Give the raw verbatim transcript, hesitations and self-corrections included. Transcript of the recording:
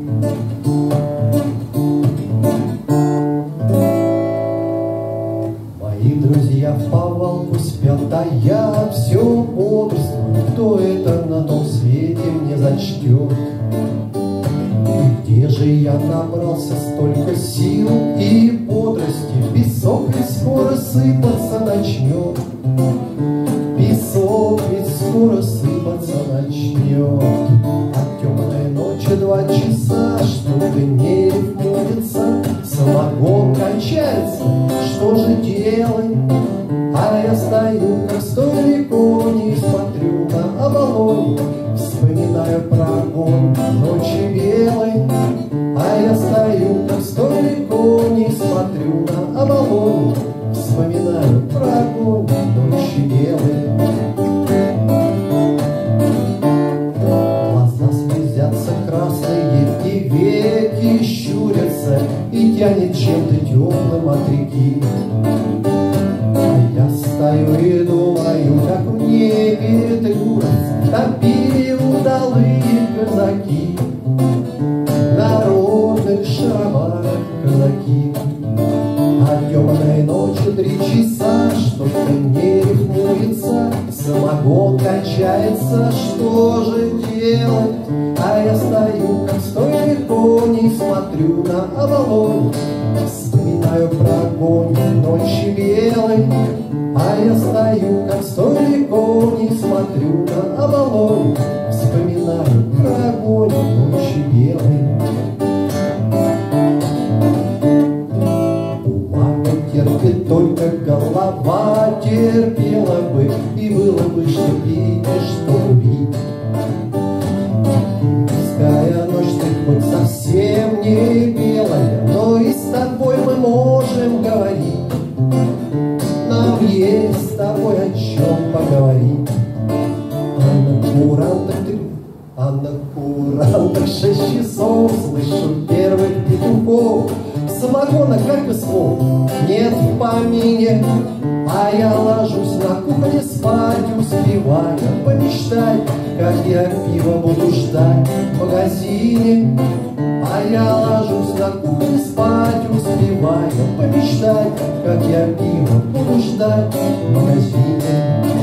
Мои друзья в повалку спят, а я все бодрствую. Кто это на том свете мне зачтет? Где же я набрался столько сил и бодрости? Песок ведь скоро сыпаться начнет. Песок ведь скоро сыпаться начнет. А темной ночи два часа, что-то не рифмуется. Самогон кончается, что же делать? А я стою, как столико, не смотрю на оболонь. Вспоминаю про огонь ночи белой. А я стою, как столико, не смотрю на оболонь. Вспоминаю про огонь ночи белой. Глаза слезятся красные, и веки щурятся, и тянет чем-то теплым от реки. А я стою и думаю, как в небе Тырец топили удалые казаки. В народных шароварах казаки. А темной ночью три часа, что-то не рифмуется. Самогон кончается, что же делать? А я стою, как столико, не смотрю на оболонь. Вспоминаю про огонь ночи белой. А я стою, как столико, не смотрю на оболонь. Вспоминаю про огонь ночи белой. Бумага терпит, только голова терпела бы, и было бы что пить и что убить. Пускай ночь ты хоть совсем не белая, но и с тобой мы можем говорить. Нам есть с тобой о чем поговорить. А на курантах ты, а на курантах шесть часов слышу первых петухов. Самогона, как и слов, нет в помине. А я ложусь на кухне спать, успевая помечтать, как я пиво буду ждать в магазине. А я ложусь на кухне спать, успевая помечтать, как я пиво буду ждать в магазине.